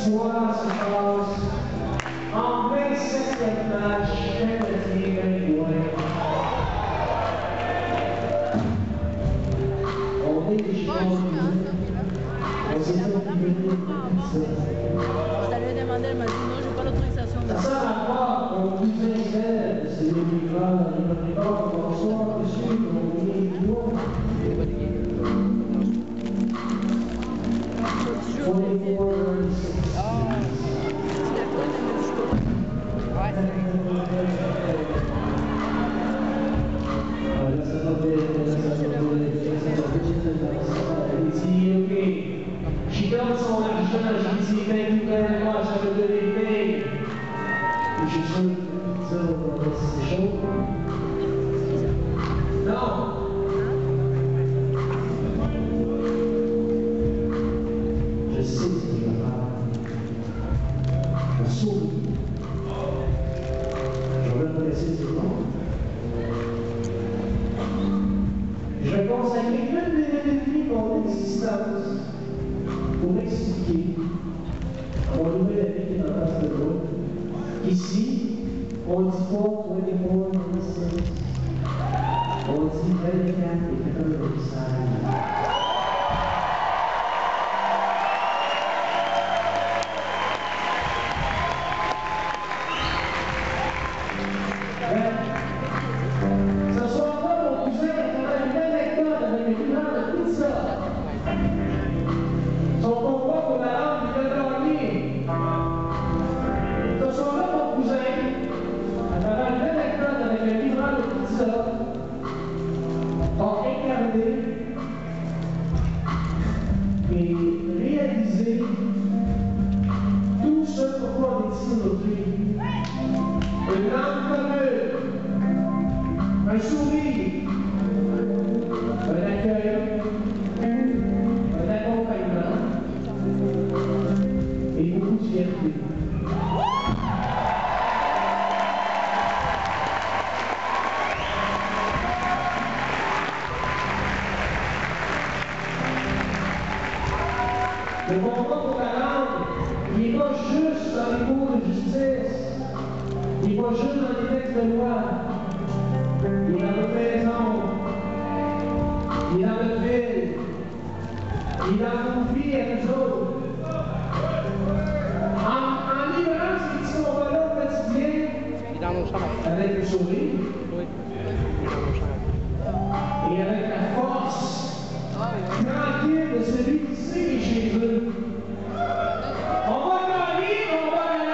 soir se passe en 27e match, on est des champions. On s'est fait ça lui a demandé, elle m'a dit non, j'ai pas l'autorisation. ça sert à quoi qu'on vous insère, c'est des livres, les préparateurs, bonsoir, monsieur, on est toi. Je donne son argent, je dis, ben, tout à moi, ça me donne les payes. Et je suis c'est chaud. Non. Je sais ce que je vais faire. Je souris. Je vais me laisser ce temps. Je vais consacrer toute mes mon existence pour expliquer à mon nouvel ami dans la face de l'autre qu'ici, on dit pas 24 26, on dit 24 et 85. Ce soir-là, mon cousin a une anecdote avec les clients de tout ça. Son combat pour la langue, il a gagné. Ce soir-là, mon cousin a une anecdote avec les clients de tout ça. A incarné et réalisé tout ce pourquoi on est ici aujourd'hui. Une langue commune. Un sourire, un accueil, un accompagnement et beaucoup de fierté. Le combat pour la langue, il n'est pas juste dans les cours de justice, il n'est pas juste dans les textes de loi. Il est dans notre maison, il est dans notre ville, il est dans nos vies à nous autres. En livrant ces petits combats-là au quotidien, il est dans nos chambres. avec le sourire, Oui, il est dans nos chambres. et avec la force tranquille de celui qui sait qu'il est chez eux. On va gagner, on va gagner.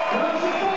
Non, je